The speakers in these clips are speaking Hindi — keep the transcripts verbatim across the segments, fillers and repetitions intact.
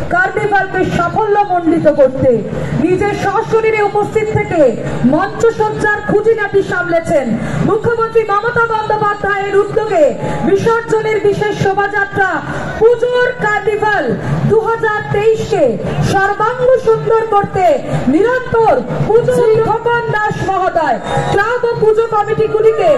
কার্নিভালকে সাফল্যমণ্ডিত করতে নিজের সশরীরে উপস্থিত থেকে মঞ্চসজ্জার খুঁটিনাটি সামলেছেন। মুখ্যমন্ত্রী মমতা বন্দ্যোপাধ্যায়ের উদ্যোগে বিসর্জনের বিশেষ শোভাযাত্রা পুজোর কার্নিভাল দু হাজার তেইশকে সর্বাঙ্গ সুন্দর করতে নিরন্তর পুজো খোকন দাস মহোদয় ক্লাব ও পুজো কমিটিগুলিকে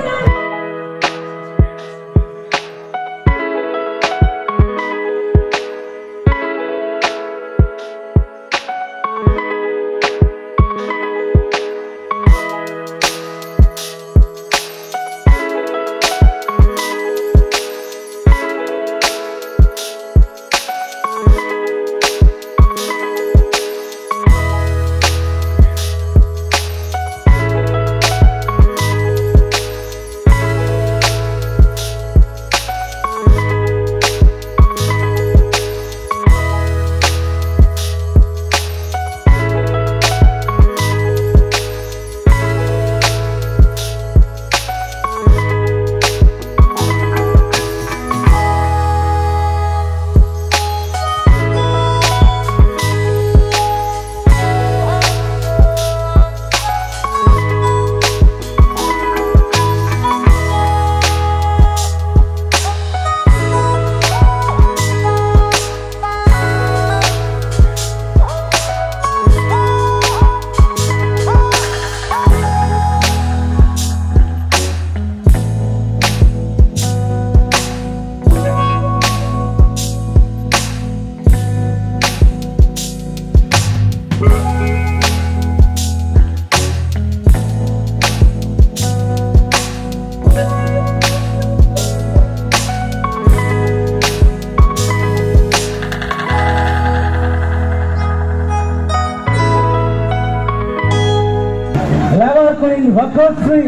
ভাগ্যশ্রী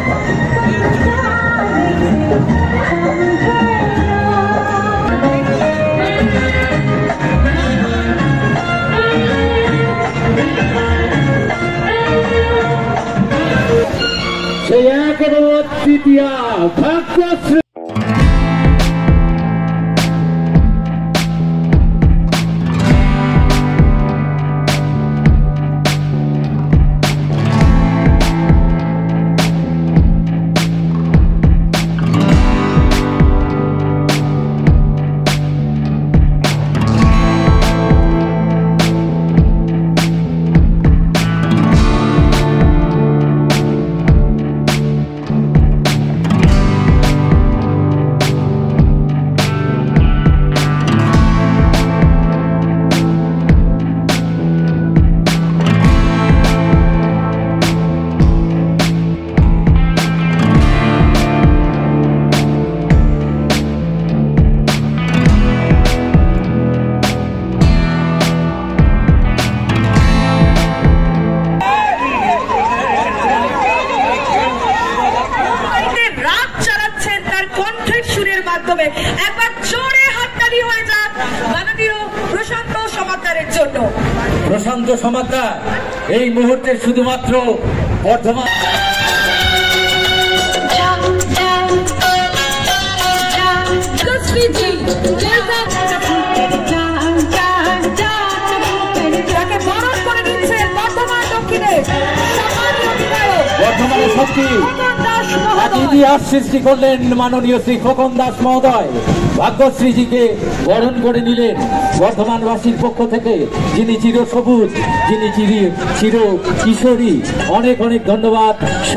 সেই এক তৃতীয়া ভাগ্যশ্রী একবার জোরে হাততালি হয়ে যাক মাননীয় প্রশান্ত সমাদ্দারের জন্য। প্রশান্ত সমাদ্দার এই মুহূর্তে শুধুমাত্র বর্ধমান বর্ধমানের শক্তি ইতিহাস সৃষ্টি করলেন মাননীয় শ্রী খোকন দাস মহোদয় ভাগ্যশ্রীজিকে বরণ করে নিলেন বর্ধমানবাসীর পক্ষ থেকে, যিনি চির সবুজ, যিনি চির চির কিশোরী। অনেক অনেক ধন্যবাদ।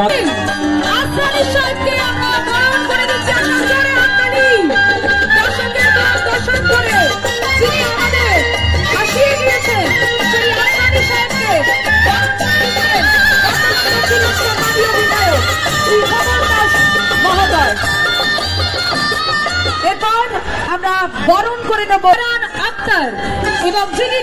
এরপর আমরা বরণ করে নেব আক্তার এবং যিনি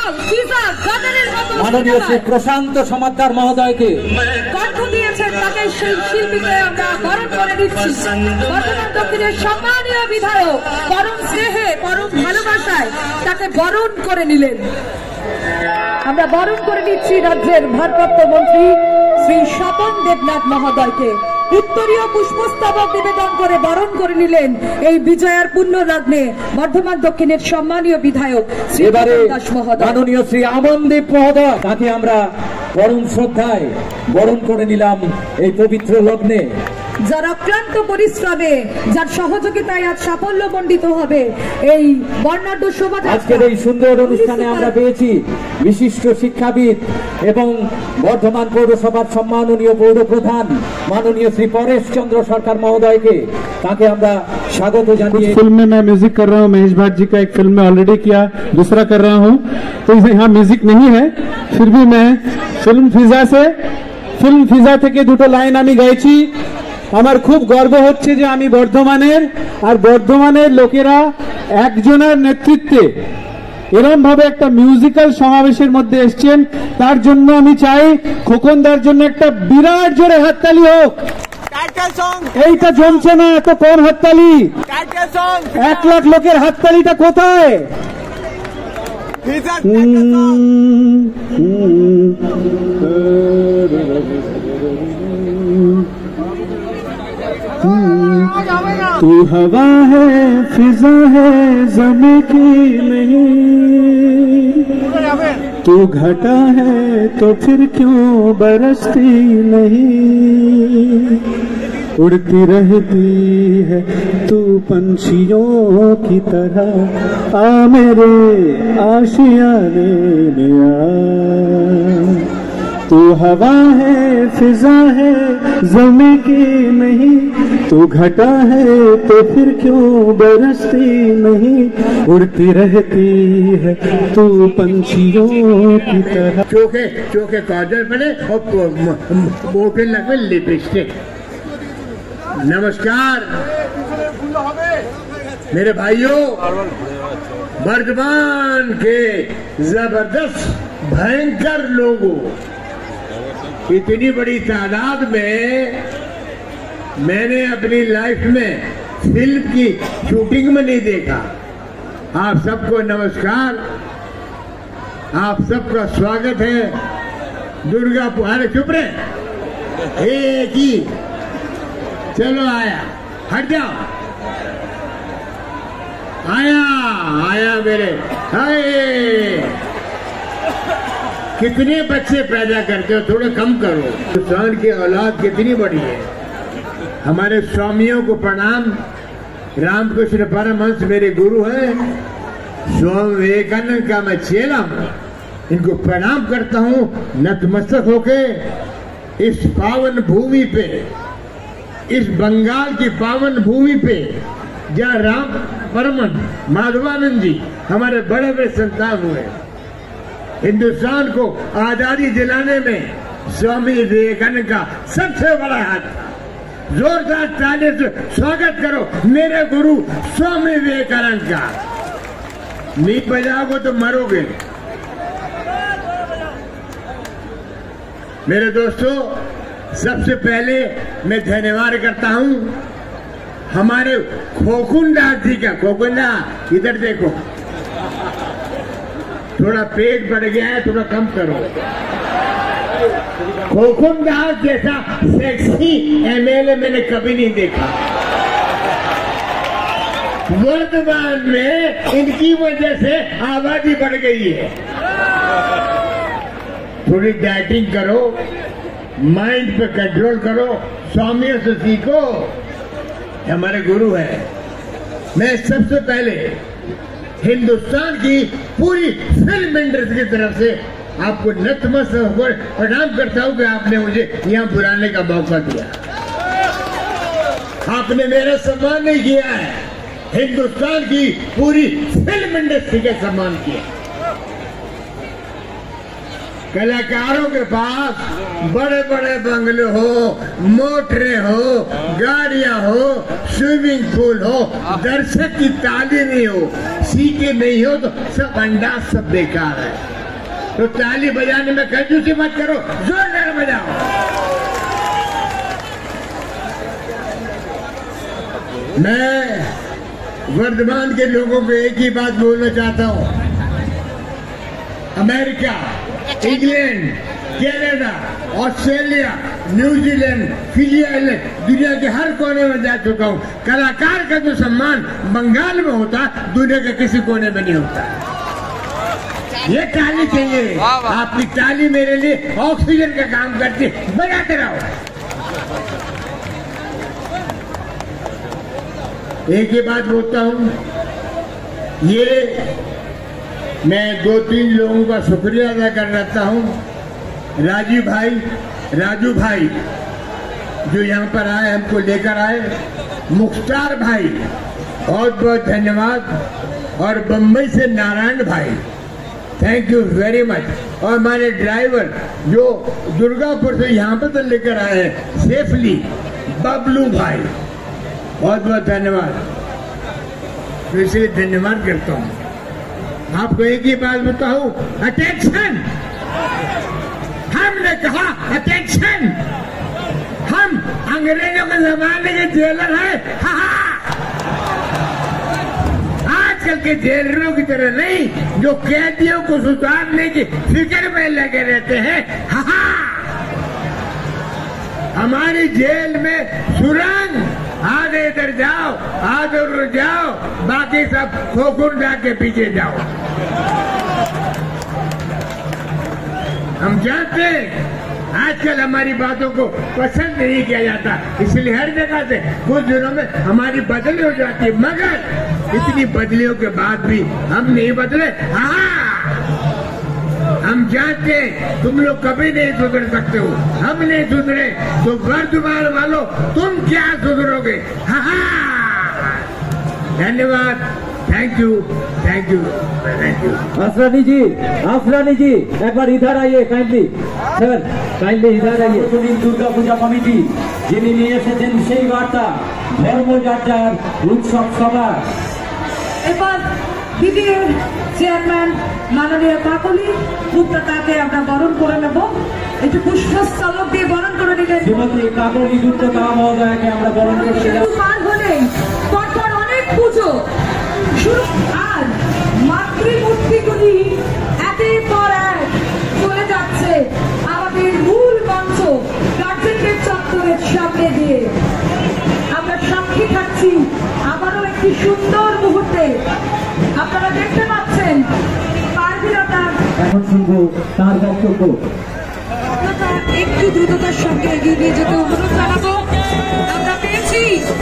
মাননীয় শ্রী প্রশান্ত সমাদ্দার মহোদয়কে কণ্ঠ দিয়েছেন, তাকে সেই শিল্পীকে আমরা বরণ করে দিচ্ছি। বর্ধমান দক্ষিণের সম্মানীয় বিধায়ক পরম স্নেহে পরম ভালোবাসায় তাকে বরণ করে নিলেন। আমরা বরণ করে নিচ্ছি রাজ্যের ভারপ্রাপ্ত মন্ত্রী শ্রী স্বপন দেবনাথ মহোদয়কে। উত্তরীয় পুষ্পস্তবক নিবেদন করে বরণ করে নিলেন এই বিজয়ার পুণ্য লগ্নে বর্ধমান দক্ষিণের সম্মানীয় বিধায়ক শ্রী এবারে খোকন দাস মহোদয়। মাননীয় শ্রী আমনদীপ মহোদয়, তাকে আমরা পরম শ্রদ্ধায় বরণ করে নিলাম এই পবিত্র লগ্নে। যার অক্লান্ত পরিশ্রমে, যার সহযোগিতায় আজ সাফল্য মণ্ডিত হবে এই বর্ণাঢ্য শোভাযাত্রা। আজকের এই সুন্দর অনুষ্ঠানে আমরা পেয়েছি বিশিষ্ট শিক্ষাবিদ এবং বর্ধমান পৌরসভার সম্মাননীয় পৌর প্রধান মাননীয় শ্রী পরেশ চন্দ্র সরকার মহোদয়কে। তাকে আমরা স্বাগত জানিয়ে फिल्म में मैं म्यूजिक कर रहा हूँ, महेश भाट जी का एक फिल्म में ऑलरेडी किया, दूसरा कर रहा हूँ, तो यहाँ म्यूजिक नहीं है, फिर भी मैं फिल्म फिजा से फिल्म फिजा থেকে দুটো লাইন আমি গাইছি। আমার খুব গর্ব হচ্ছে যে আমি বর্ধমানের, আর বর্ধমানের লোকেরা একজনের নেতৃত্বে এরকম ভাবে একটা মিউজিক্যাল সমাবেশের মধ্যে এসছেন, তার জন্য আমি চাই খোকনদার জন্য একটা বিরাট জোরে হাততালি হোক। এইটা জমছে না, এত কম হাততালি, এক লাখ লোকের হাততালিটা কোথায়? तू हवा है फिजा है ज़मीं की नहीं, तू घटा है तो फिर क्यों बरसती नहीं, उड़ती रहती है तू पंछियों की तरह, आ मेरे आशियाने में आ। तू हवा है फिजा है ज़मीं की नहीं, तू घटा है तो फिर क्यों बरसती नहीं, उड़ती रहती है तू पंछियों की तरह। चोखे चोखे काजल पड़े और मोटे लगे लिपस्टिक। नमस्कार मेरे भाइयों, वर्धमान के जबरदस्त भयंकर लोगों, इतनी बड़ी तादाद में मैंने अपनी लाइफ में फिल्म की शूटिंग में नहीं देखा। आप सबको नमस्कार, आप सबका स्वागत है। दुर्गा पुहारे चुप रहे, एक ही चलो आया, हट जाओ, आया आया मेरे हाय। कितने बच्चे पैदा करते हो, थोड़ा कम करो। हिंदुस्तान की औलाद कितनी बड़ी है। हमारे स्वामियों को प्रणाम। रामकृष्ण परमहंस मेरे गुरु हैं, स्वामी विवेकानंद का मैं चेला हूँ, इनको प्रणाम करता हूँ नतमस्तक होके। इस पावन भूमि पे, इस बंगाल की पावन भूमि पे जहाँ राम परमहंस माधवानंद जी हमारे बड़े बड़े संतान हुए, हिंदुस्तान को आजादी दिलाने में स्वामी विवेकानंद का सबसे बड़ा हाथ था। जोरदार ताली से स्वागत करो मेरे गुरु स्वामी विवेकानंद का। नहीं बजाओगे तो मरोगे। मेरे दोस्तों, सबसे पहले मैं धन्यवाद करता हूं हमारे खोकुन दास जी का। खोकुन दास इधर देखो, थोड़ा पेट बढ़ गया है, थोड़ा कम करो। खोकुन दास जैसा सेक्सी एमएलए मैंने कभी नहीं देखा। वर्तमान में इनकी वजह से आबादी बढ़ गई है। थोड़ी डाइटिंग करो, माइंड पे कंट्रोल करो, स्वामियों से सीखो, हमारे गुरु है। मैं सबसे पहले हिंदुस्तान की पूरी फिल्म इंडस्ट्री की तरफ से आपको नतमस्तक होकर प्रणाम करता हूं कि आपने मुझे यहां बुलाने का मौका दिया। आपने मेरा सम्मान नहीं किया है, हिंदुस्तान की पूरी फिल्म इंडस्ट्री का सम्मान किया। कलाकारों के पास बड़े बड़े बंगले हो, मोटरें हो, गाड़ियां हो, स्विमिंग पूल हो, दर्शक की ताली नहीं हो, सीटें नहीं हो, तो सब अंदाज, सब बेकार है। तो ताली बजाने में कंजूसी मत करो, जोरदार बजाओ। मैं वर्धमान के लोगों को एक ही बात बोलना चाहता हूं। America, England, Canada, Australia, New Zealand, Fiji island, दुनिया के हर कोने में जा चुका हूँ। कलाकार का जो सम्मान बंगाल में होता, दुनिया के किसी कोने में नहीं होता। ये ताली चाहिए, आपकी ताली मेरे लिए ऑक्सीजन का काम करती, बजाते रहो। एक ही बात बोलता हूँ, ये मैं दो तीन लोगों का शुक्रिया अदा करता हूँ। राजीव भाई, राजू भाई जो यहाँ पर आए, हमको लेकर आए। मुख्तार भाई बहुत बहुत धन्यवाद। और बम्बई से नारायण भाई, थैंक यू वेरी मच। और हमारे ड्राइवर जो दुर्गापुर से यहाँ पर तो लेकर आए हैं सेफली, बबलू भाई, बहुत बहुत धन्यवाद। तो इसलिए धन्यवाद करता हूँ। आपको एक ही बात बताऊं, अटेंशन। हमने कहा अटेंशन। हम अंग्रेजों के जमाने के जेलर हैं। हा हा। आजकल के जेलरों की तरह नहीं, जो कैदियों को सुधारने की फिक्र में लगे रहते हैं। हा हा। हमारी जेल में सुरंग, आधे इधर जाओ, आधे उधर जाओ, बाकी सब खोखुंडा के पीछे जाओ। हम जानते हैं आजकल हमारी बातों को पसंद नहीं किया जाता, इसलिए हर जगह से कुछ दिनों में हमारी बदली हो जाती है। मगर इतनी बदलियों के बाद भी हम नहीं बदले। हाँ, हम जानते हैं तुम लोग कभी नहीं सुधर सकते हो। हम नहीं सुधरे तो वर्तमान वालों तुम क्या सुधरोगे। हाँ हाँ, धन्यवाद, thank you, thank you, thank you. Asrani ji, Asrani ji एक बार इधर आइए काइंडली, सर काइंडली इधर आइए। सुनील दुर्गा पूजा कमिटी যিনি নিয়ে এসেছেন সেই বার্তা ধর্মযাত্রার উৎসব সভা। এবার বিডিএর চেয়ারম্যান মাননীয় কাকলি পুত্রটাকে আমরা বরণ করে নেব। একটু পুষ্পস্তবক দিয়ে বরণ করে নিলেন শ্রীমতী কাকলি পুত্রতা মহোদয়কে আমরা বরণ করে নিলাম। পার হলেই পরপর অনেক পুজো শুরু, আর মাতৃমূর্তিগুলি একের পর এক চলে যাচ্ছে আমাদের মূল মঞ্চ গার্জেনদের চত্বরের সামনে দিয়ে। আমরা সাক্ষী থাকছি আবারও একটি সুন্দর মুহূর্তে। আপনারা দেখতে পাচ্ছেন পারবিরতা। এখন শুনবো তার বক্তব্য। একটু দ্রুততার সঙ্গে এগিয়ে নিয়ে যেতে অনুরোধ জানাবো। আমরা পেয়েছি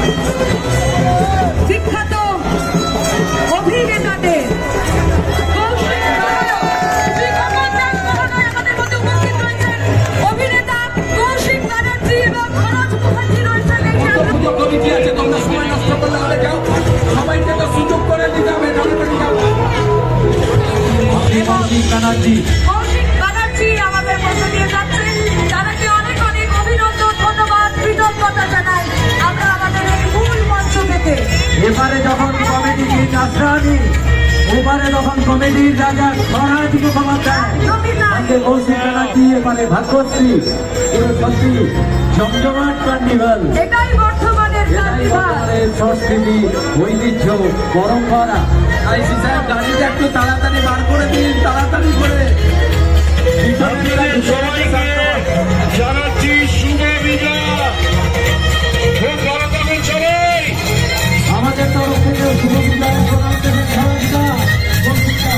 বিখ্যাত অভিনেতাদের অভিনেতা কৌশিক ব্যানার্জি এবং খরচ মুখার্জি রয়েছেন। কমিটি আছে, তোমরা সময় নষ্ট করলে হবে যাও, সবাইকে তো সুযোগ করে দিতে হবে। কৌশিক ব্যানার্জি, কৌশিক ব্যানার্জি আমাদের মধ্যে দিয়ে যাচ্ছেন, তাদেরকে অনেক অনেক অভিনন্দন, ধন্যবাদ, কৃতজ্ঞতা জানাই আমরা আমাদের এই মূল মঞ্চ থেকে। এবারে যখন কমেডি কিং আসরানি, এবারে যখন কমেডির রাজা স্বরাজ মুখোপাধ্যায়, আজকে কৌশিক ব্যানার্জি, এবারে ভাগ্যশ্রী, পুরো সত্যি জমজমাট কার্নিভাল। এটাই বর্তমানের বর্তমানের সংস্কৃতি, ঐতিহ্য, পরম্পরা। আইসি সাহেব গাড়িটা একটু তাড়াতাড়ি বার করে দিন, তাড়াতাড়ি করে। জানাচ্ছি শুভ বিজয়, খুব ভালো থাকুন সবাই। আমাদের তরফ থেকে শুভ বিজয় প্রধান সহযোগিতা কৌশিকদা।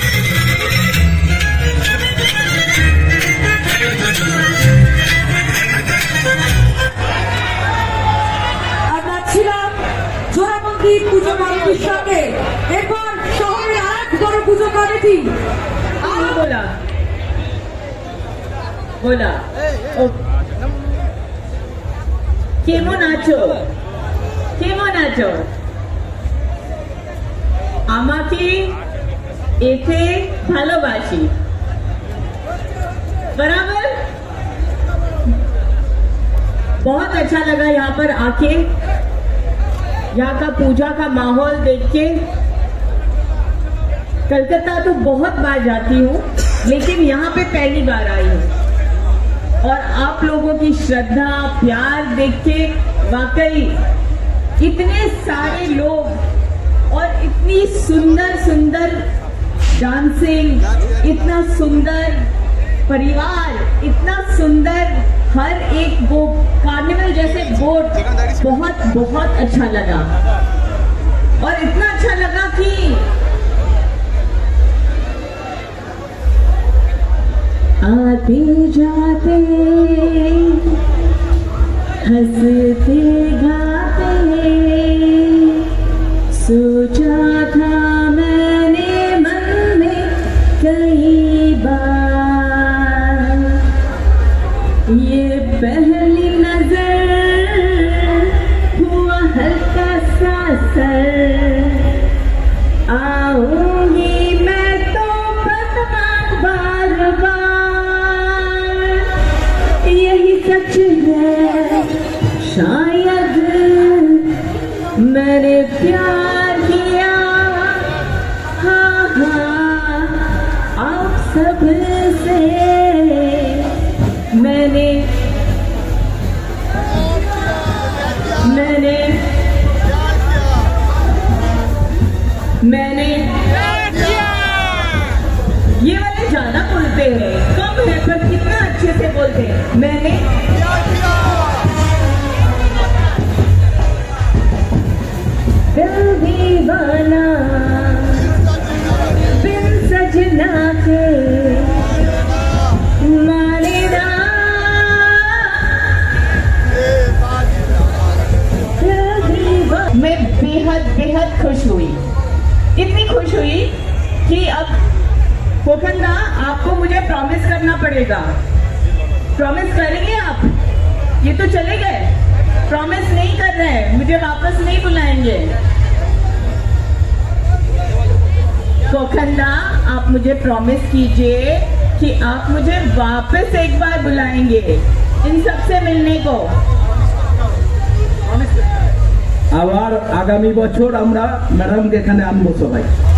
আমরা ছিলাম জোড়াবন্দি পুজো কমিটির সঙ্গে, এরপর শহরের আর এক বড় পুজো কমিটি। बोला बोला কেমন আছো, কেমন আছো? আমাকে এতে ভালোবাসি, बराबर। बहुत अच्छा लगा यहाँ पर आके, यहाँ का पूजा का माहौल देख के। कलकत्ता तो बहुत बार जाती हूँ, लेकिन यहाँ पे पहली बार आई हूँ, और आप लोगों की श्रद्धा प्यार देख के वाकई इतने सारे लोग और इतनी सुंदर सुंदर डांसिंग, इतना सुंदर परिवार, इतना सुंदर हर एक वो कार्निवल जैसे बोट बहुत बहुत अच्छा लगा। और इतना अच्छा लगा कि आते जाते हंसते गाते सोचा था मैंने मन में कई बार, ये पहली नजर हुआ हल्का सा असर, आऊंगी मैं तो बदनाम बार बार, यही सच है शायद मैंने प्यार किया, हाँ हाँ आप सबसे मैंने मैंने मैंने ये वाले ज्यादा बोलते हैं, कम है पर कितना अच्छे से बोलते हैं। मैंने दिल दीवाना बिन सजना के मानेगा, मैं बेहद बेहद खुश हुई, इतनी खुश हुई कि अब कोकंदा आपको मुझे प्रॉमिस करना पड़ेगा। प्रॉमिस करेंगे आप? ये तो चले गए, प्रॉमिस नहीं कर रहे हैं, मुझे वापस नहीं बुलाएंगे। कोकंदा आप मुझे प्रॉमिस कीजिए कि आप मुझे वापस एक बार बुलाएंगे इन सबसे मिलने को। আবার আগামী বছর আমরা ম্যাডামকে এখানে আনবো সবাই।